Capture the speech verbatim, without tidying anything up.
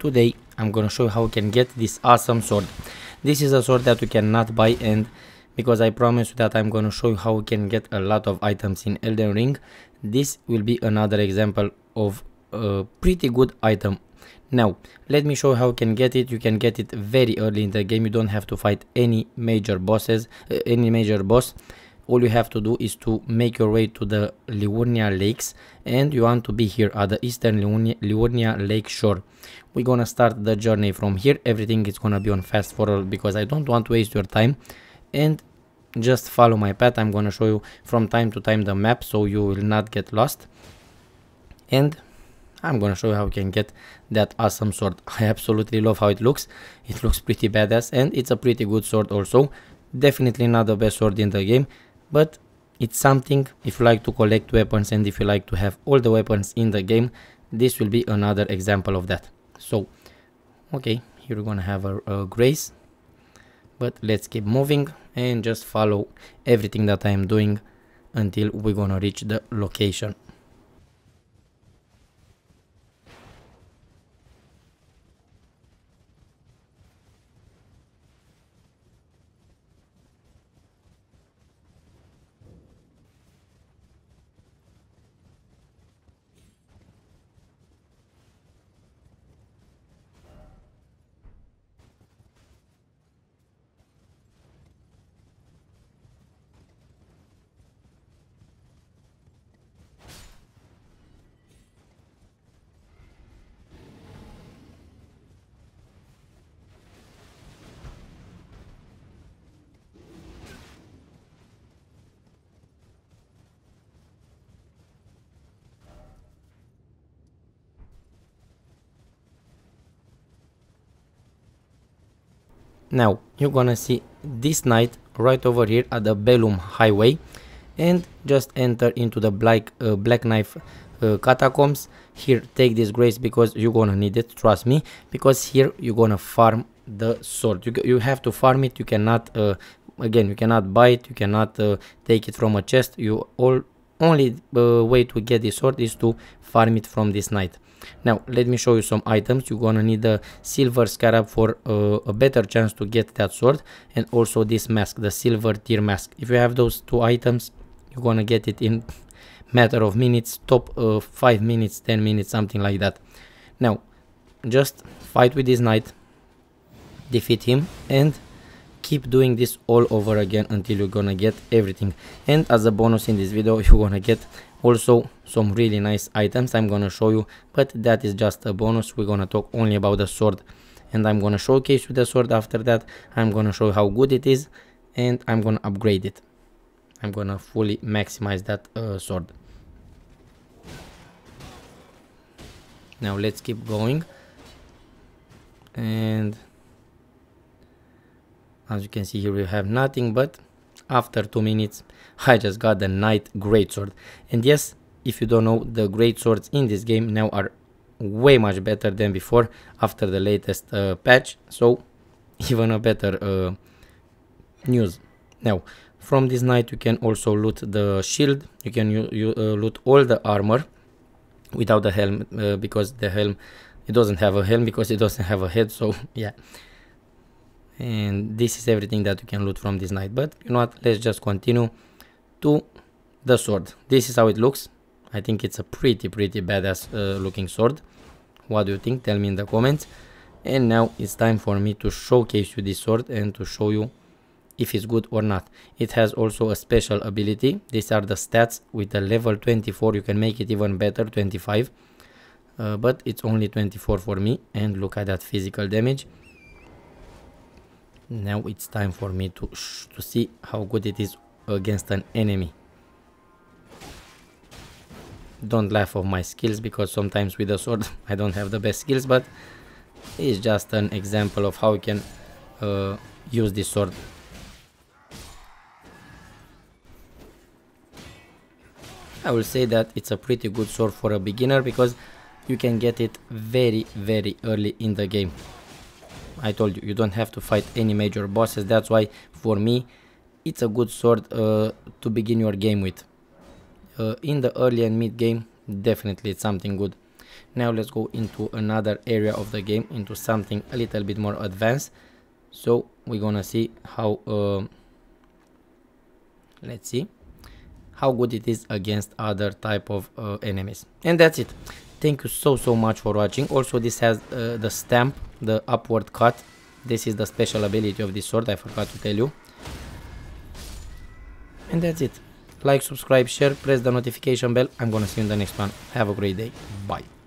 today I'm gonna show you how you can get this awesome sword. This is a sword that you cannot buy, and because I promise you that I'm gonna show you how you can get a lot of items in Elden Ring, this will be another example of a pretty good item. Now let me show you how you can get it. You can get it very early in the game. You don't have to fight any major bosses, uh, any major boss. All you have to do is to make your way to the Liurnia Lakes, and you want to be here at the Eastern Liurnia, Liurnia Lake shore. We're gonna start the journey from here. Everything is gonna be on fast forward because I don't want to waste your time, and just follow my path. I'm gonna show you from time to time the map so you will not get lost, and I'm gonna show you how you can get that awesome sword. I absolutely love how it looks. It looks pretty badass, and it's a pretty good sword also. Definitely not the best sword in the game, but it's something. If you like to collect weapons and if you like to have all the weapons in the game, this will be another example of that. So okay, here we're gonna have a, a grace, but let's keep moving and just follow everything that I am doing until we're gonna reach the location. Now you're gonna see this knight right over here at the Bellum highway, and just enter into the black uh, black knife uh, catacombs. Here, take this grace because you're gonna need it, trust me, because here you're gonna farm the sword. You, you have to farm it. You cannot uh, again you cannot buy it, you cannot uh, take it from a chest. You all only uh, way to get this sword is to farm it from this knight. Now let me show you some items. You're gonna need a silver scarab for uh, a better chance to get that sword, and also this mask, the silver tier mask. If you have those two items, you're gonna get it in matter of minutes, top uh, five minutes, ten minutes, something like that. Now just fight with this knight, defeat him, and keep doing this all over again until you're gonna get everything. And as a bonus in this video, you're gonna get also some really nice items I'm gonna show you, but that is just a bonus. We're gonna talk only about the sword, and I'm gonna showcase you the sword. After that, I'm gonna show you how good it is, and I'm gonna upgrade it. I'm gonna fully maximize that uh, sword. Now let's keep going, and as you can see here we have nothing, but after two minutes I just got the Knight Greatsword. And yes, if you don't know, the Greatswords in this game now are way much better than before after the latest uh, patch, so even a better uh, news. Now from this knight you can also loot the shield. You can you, you, uh, loot all the armor without the helm, uh, because the helm, it doesn't have a helm because it doesn't have a head, so yeah. And this is everything that you can loot from this knight. But you know what, let's just continue to the sword. This is how it looks. I think it's a pretty pretty badass uh, looking sword. What do you think? Tell me in the comments. And now it's time for me to showcase you this sword and to show you if it's good or not. It has also a special ability. These are the stats. With the level twenty-four you can make it even better, twenty-five, uh, but it's only twenty-four for me. And look at that physical damage. Now it's time for me to sh to see how good it is against an enemy. Don't laugh at my skills, because sometimes with the sword I don't have the best skills, but it's just an example of how you can uh, use this sword. I will say that it's a pretty good sword for a beginner because you can get it very very early in the game. I told you, you don't have to fight any major bosses. That's why for me it's a good sword uh, to begin your game with. Uh, in the early and mid game, definitely it's something good. Now let's go into another area of the game, into something a little bit more advanced. So we're gonna see how uh, let's see how good it is against other type of uh, enemies. And that's it. Thank you so so much for watching. Also, this has uh, the stamp, the upward cut. This is the special ability of this sword, I forgot to tell you. And that's it. Like, subscribe, share, press the notification bell. I'm gonna see you in the next one. Have a great day. Bye.